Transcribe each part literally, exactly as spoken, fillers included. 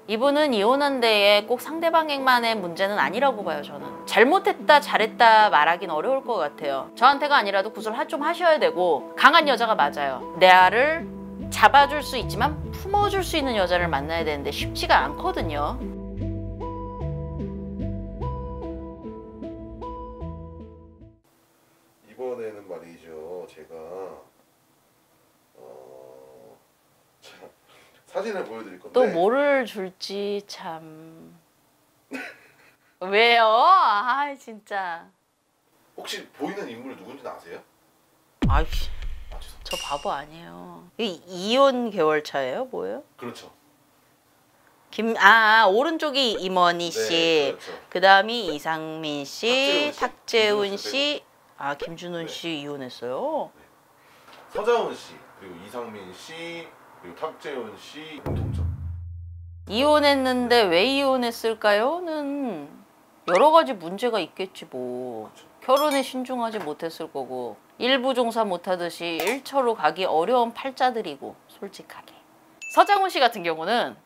이분은 이혼한 데에 꼭 상대방에만의 문제는 아니라고 봐요. 저는 잘못했다 잘했다 말하긴 어려울 것 같아요. 저한테가 아니라도 구슬 좀 하셔야 되고, 강한 여자가 맞아요. 내 알을 잡아줄 수 있지만 품어줄 수 있는 여자를 만나야 되는데 쉽지가 않거든요. 이번에는 말이죠, 제가 어... 자, 사진을 보여드릴 건데 또 뭐를 줄지 참... 왜요? 아 진짜. 혹시 보이는 인물 누군지 아세요? 아이씨, 아, 죄송합니다. 저 바보 아니에요. 이 이혼 개월 차예요? 뭐예요? 그렇죠. 김, 아, 오른쪽이 임원희 씨, 네, 그렇죠. 그 다음이 이상민 씨, 탁재훈 탁재훈 씨, 씨, 아, 김준훈 네. 씨 이혼했어요? 네. 서장훈 씨, 그리고 이상민 씨, 그리고 탁재훈 씨 공통점. 이혼했는데 왜 이혼했을까요?는 여러 가지 문제가 있겠지 뭐. 그렇죠. 결혼에 신중하지 못했을 거고, 일부 종사 못하듯이 일처로 가기 어려운 팔자들이고, 솔직하게. 서장훈 씨 같은 경우는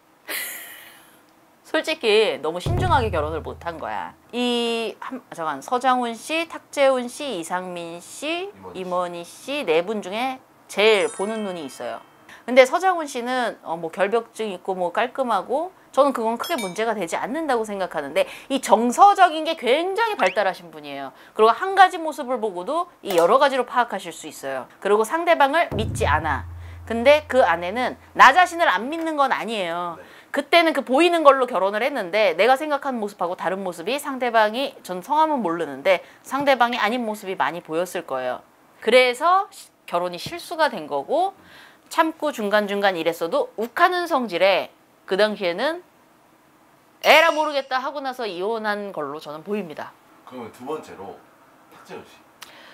솔직히 너무 신중하게 결혼을 못한 거야. 이 한, 잠깐 서장훈 씨, 탁재훈 씨, 이상민 씨, 임원희 씨. 임원희 씨 네 분 중에 제일 보는 눈이 있어요. 근데 서장훈 씨는 어, 뭐 결벽증 있고 뭐 깔끔하고, 저는 그건 크게 문제가 되지 않는다고 생각하는데, 이 정서적인 게 굉장히 발달하신 분이에요. 그리고 한 가지 모습을 보고도 이 여러 가지로 파악하실 수 있어요. 그리고 상대방을 믿지 않아. 근데 그 안에는 나 자신을 안 믿는 건 아니에요. 네. 그때는 그 보이는 걸로 결혼을 했는데, 내가 생각한 모습하고 다른 모습이 상대방이, 전 성함은 모르는데 상대방이 아닌 모습이 많이 보였을 거예요. 그래서 결혼이 실수가 된 거고, 참고 중간중간 이랬어도 욱하는 성질에 그 당시에는 에라 모르겠다 하고 나서 이혼한 걸로 저는 보입니다. 그러면 두 번째로 탁재훈 씨.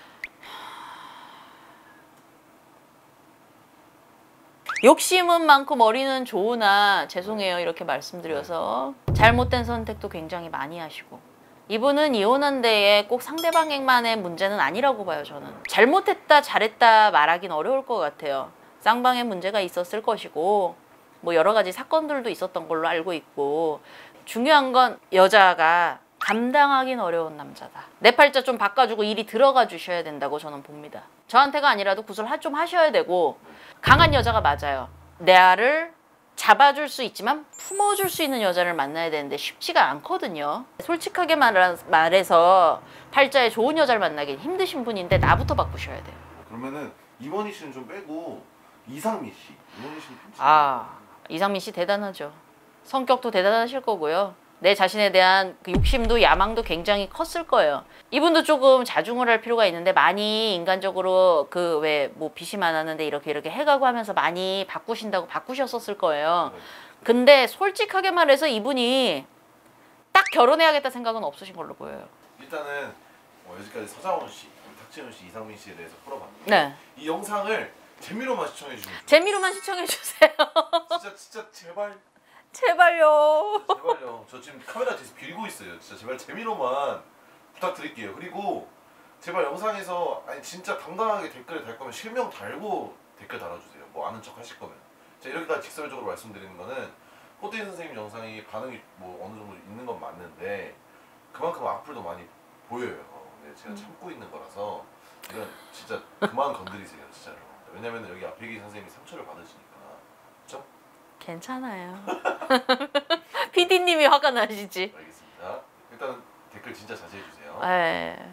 욕심은 많고 머리는 좋으나, 죄송해요 이렇게 말씀드려서, 잘못된 선택도 굉장히 많이 하시고, 이분은 이혼한 데에 꼭 상대방에만의 문제는 아니라고 봐요. 저는 잘못했다 잘했다 말하긴 어려울 것 같아요. 쌍방에 문제가 있었을 것이고, 뭐 여러 가지 사건들도 있었던 걸로 알고 있고, 중요한 건 여자가 감당하긴 어려운 남자다. 내 팔자 좀 바꿔주고 일이 들어가 주셔야 된다고 저는 봅니다. 저한테가 아니라도 구슬 좀 하셔야 되고, 강한 여자가 맞아요. 내 알을 잡아줄 수 있지만 품어줄 수 있는 여자를 만나야 되는데 쉽지가 않거든요. 솔직하게 말해서 팔자에 좋은 여자를 만나긴 힘드신 분인데 나부터 바꾸셔야 돼요. 그러면은 임원희 씨는 좀 빼고 이상민 씨. 임원희 씨는 괜찮아요. 아, 이상민 씨 대단하죠. 성격도 대단하실 거고요. 내 자신에 대한 그 욕심도 야망도 굉장히 컸을 거예요. 이분도 조금 자중을 할 필요가 있는데, 많이 인간적으로 그 왜 뭐 빚이 많았는데 이렇게 이렇게 해가고 하면서 많이 바꾸신다고 바꾸셨었을 거예요. 근데 솔직하게 말해서 이분이 딱 결혼해야겠다 생각은 없으신 걸로 보여요. 일단은 어, 여기까지 서장훈 씨, 탁재훈 씨, 이상민 씨에 대해서 풀어봤는데, 네. 이 영상을 재미로만 시청해 주시면 좋겠어요. 재미로만 시청해 주세요. 진짜 진짜 제발. 제발요. 제발요. 저 지금 카메라 뒤에서 빌고 있어요. 진짜 제발 재미로만 부탁드릴게요. 그리고 제발 영상에서 아니 진짜 당당하게 댓글을 달 거면 실명 달고 댓글 달아주세요. 뭐 아는 척 하실 거면. 제가 이렇게까지 직설적으로 말씀드리는 거는, 호태인 선생님 영상이 반응이 뭐 어느 정도 있는 건 맞는데 그만큼 악플도 많이 보여요. 근데 제가 참고 있는 거라서 이건 진짜 그만 건드리세요, 진짜로. 왜냐면 여기 앞에 계신 선생님이 상처를 받으시니까. 그렇죠? 괜찮아요. 피디님이 화가 나시지. 알겠습니다. 일단 댓글 진짜 자제해 주세요. 네.